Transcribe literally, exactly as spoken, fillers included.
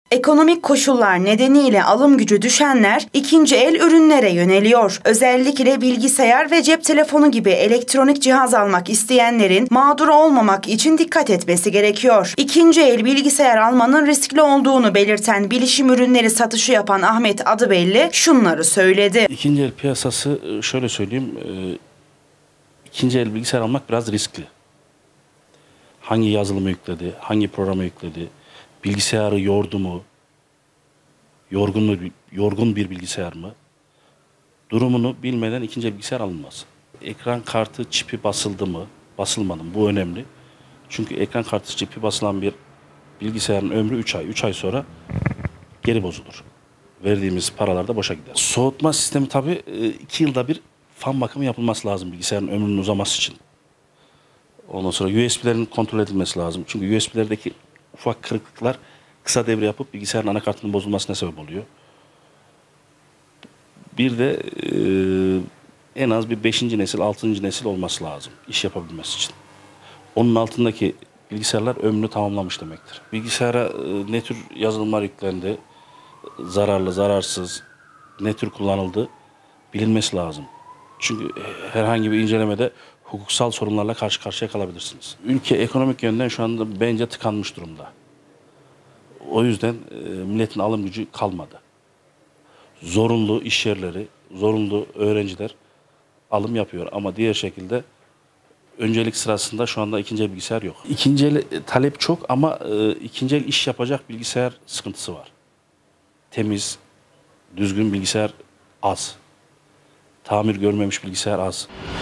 Ekonomik koşullar nedeniyle alım gücü düşenler ikinci el ürünlere yöneliyor. Özellikle bilgisayar ve cep telefonu gibi elektronik cihaz almak isteyenlerin mağdur olmamak için dikkat etmesi gerekiyor. İkinci el bilgisayar almanın riskli olduğunu belirten bilişim ürünleri satışı yapan Ahmet Adıbelli şunları söyledi. İkinci el piyasası, şöyle söyleyeyim, ikinci el bilgisayar almak biraz riskli. Hangi yazılımı yükledi, hangi programı yükledi, bilgisayarı yordu mu, yorgun mu, yorgun bir bilgisayar mı? Durumunu bilmeden ikinci el bilgisayar alınmaz. Ekran kartı çipi basıldı mı, basılmadı mı? Bu önemli. Çünkü ekran kartı çipi basılan bir bilgisayarın ömrü üç ay. üç ay sonra geri bozulur. Verdiğimiz paralar da boşa gider. Soğutma sistemi tabii iki yılda bir fan bakımı yapılması lazım bilgisayarın ömrünün uzaması için. Ondan sonra U S B'lerin kontrol edilmesi lazım. Çünkü U S B'lerdeki ufak kırıklıklar kısa devre yapıp bilgisayarın anakartının bozulmasına sebep oluyor. Bir de e, en az bir beşinci nesil, altıncı nesil olması lazım iş yapabilmesi için. Onun altındaki bilgisayarlar ömrünü tamamlamış demektir. Bilgisayara e, ne tür yazılımlar yüklendi, zararlı, zararsız, ne tür kullanıldı bilinmesi lazım. Çünkü herhangi bir incelemede hukuksal sorunlarla karşı karşıya kalabilirsiniz. Ülke ekonomik yönden şu anda bence tıkanmış durumda. O yüzden e, milletin alım gücü kalmadı. Zorunlu iş yerleri, zorunlu öğrenciler alım yapıyor ama diğer şekilde öncelik sırasında şu anda ikinci el bilgisayar yok. İkinci el talep çok ama e, ikinci el iş yapacak bilgisayar sıkıntısı var. Temiz, düzgün bilgisayar az. Tamir görmemiş bilgisayar az.